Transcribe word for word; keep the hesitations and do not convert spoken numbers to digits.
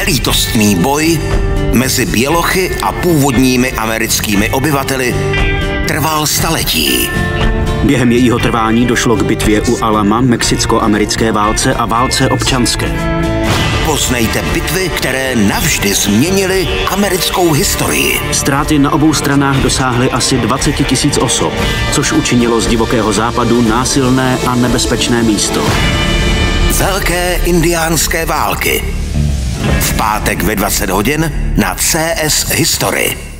nelítostný boj mezi bělochy a původními americkými obyvateli trval staletí. Během jejího trvání došlo k bitvě u Alama, mexicko-americké válce a válce občanské. Poznejte bitvy, které navždy změnily americkou historii. Ztráty na obou stranách dosáhly asi dvacet tisíc osob, což učinilo z divokého západu násilné a nebezpečné místo. Velké indiánské války. V pátek ve dvacet hodin na C S History.